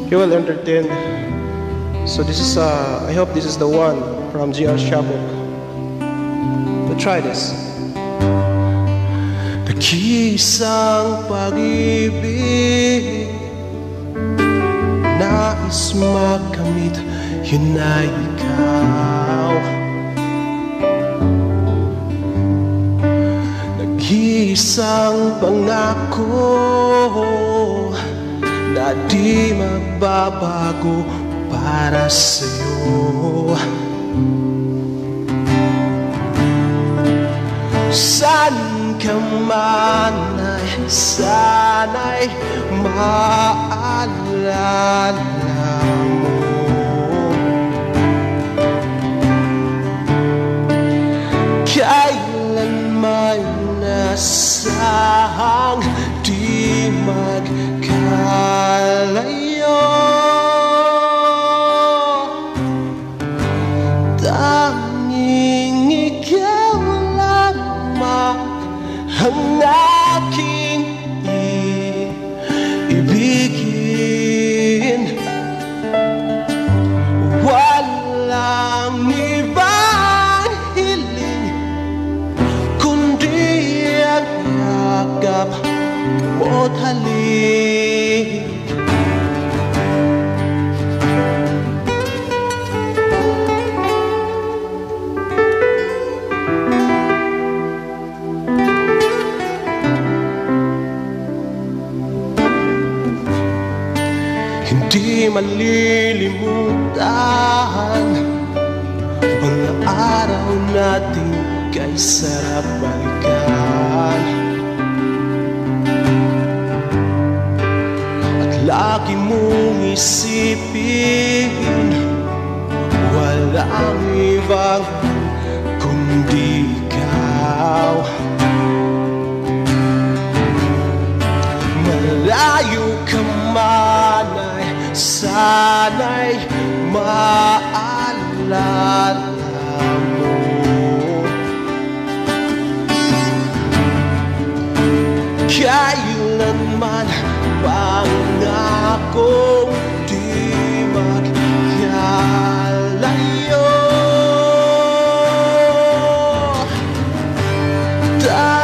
you will entertain. So this is I hope this is the one from GR Shabok. But try this. Nag-iisang pag-ibig, nais makamit, yun ay ikaw. Nag-iisang pangako na di magbabago para sa'yo. Saan ka man ay sana'y maalala mo. Kailanman nasahang di magkalayo. Tanging ikaw lamang ang aking ibigin. Walang ibang hiling kundi ang yakap mo't halik. Hindi malilimutan mga araw natin kay sarap balikan. At lagi mong isipin, walang ibang kundi ikaw. Malayo ka man ay sana'y maalala mo. Kailanman pangakong di magkalayo.